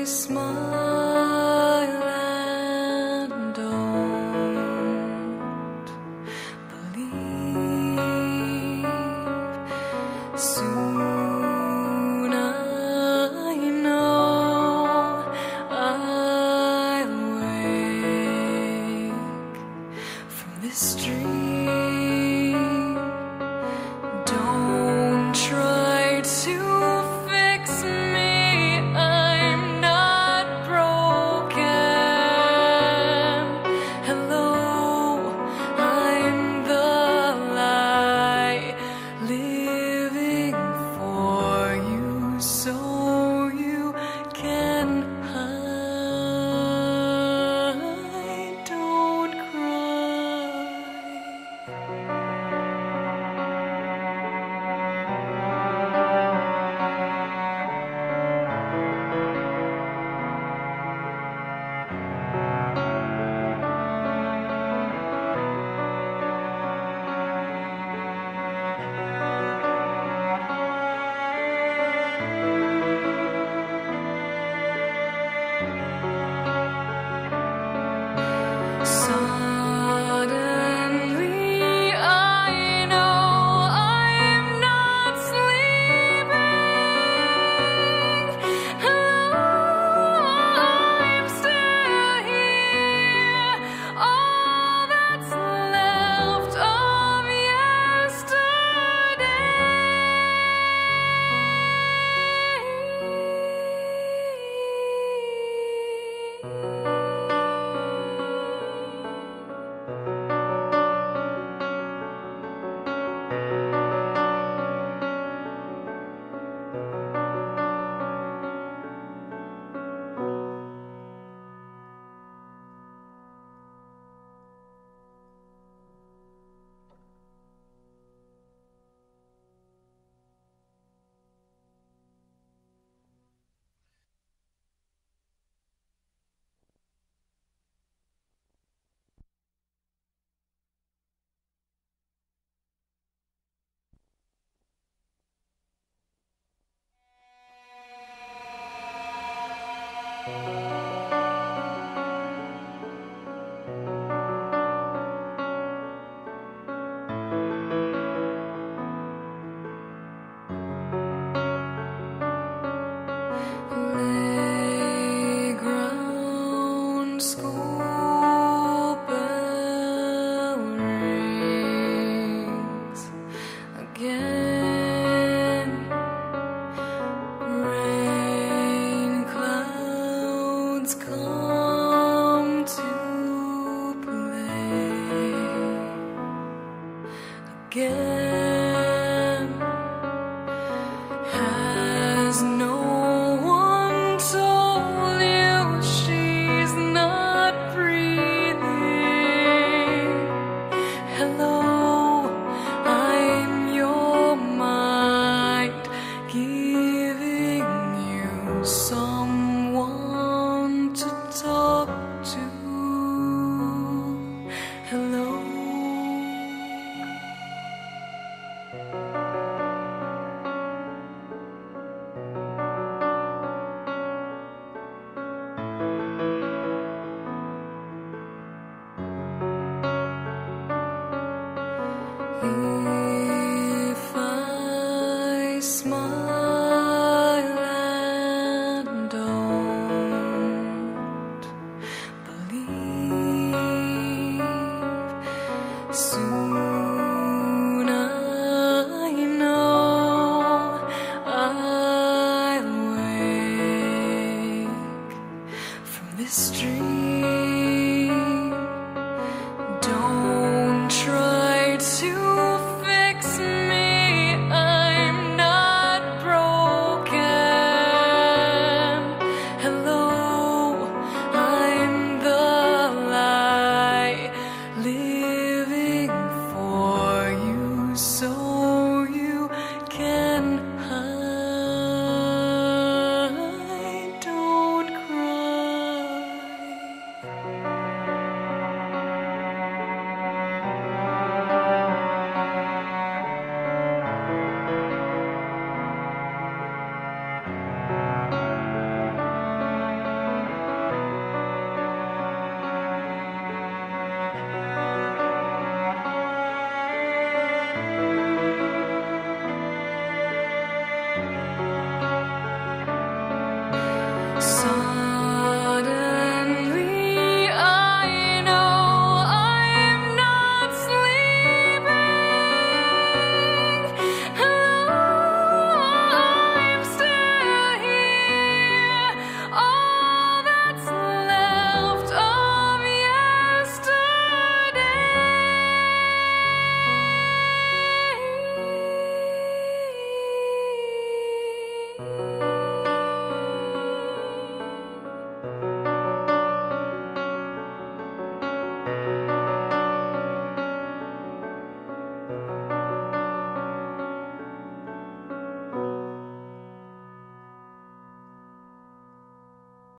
smile and don't believe. Soon I know I'll wake from this dream. Don't try to fix me, I'm not broken. Hello, I'm the lie living for you, so you can hide. Don't cry. Suddenly I know I'm not sleeping. Hello, I'm still here. All that's left of playground, school bell rings again. Rain clouds come to play again. Has no one told you she's not breathing? Hello, I'm your mind, giving you someone to talk to. Hello. If I smile and don't believe, soon I know I'll wake from this dream. Don't try to fix me, I'm not broken. Hello, I'm the lie living for you, so you can hide. Don't cry.